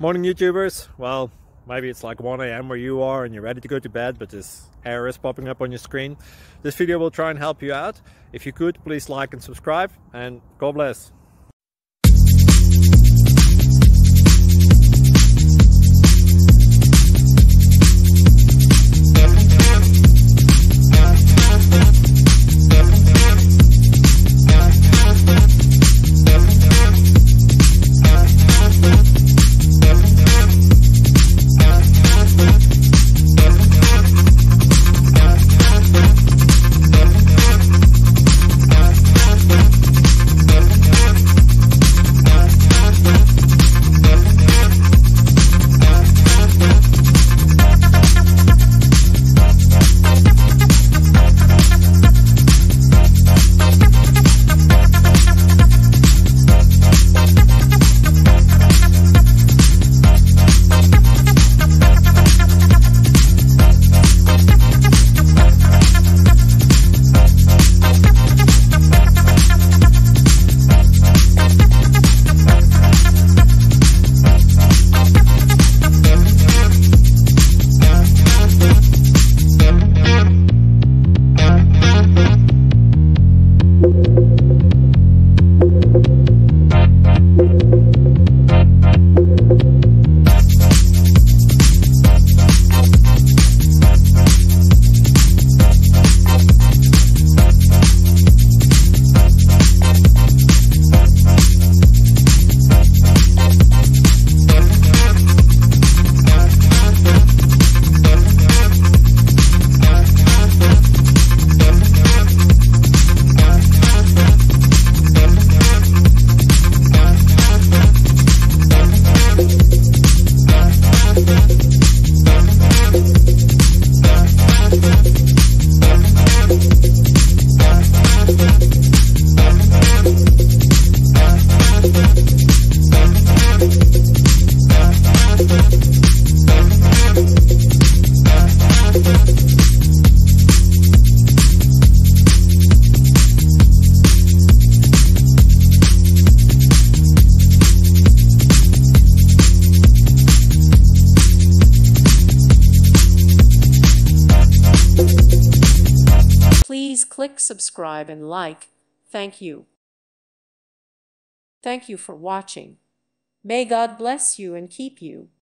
Morning YouTubers. Well, maybe it's like 1 a.m. where you are and you're ready to go to bed, but this error is popping up on your screen. This video will try and help you out. If you could, please like and subscribe, and God bless. Please click subscribe and like. Thank you. Thank you for watching. May God bless you and keep you.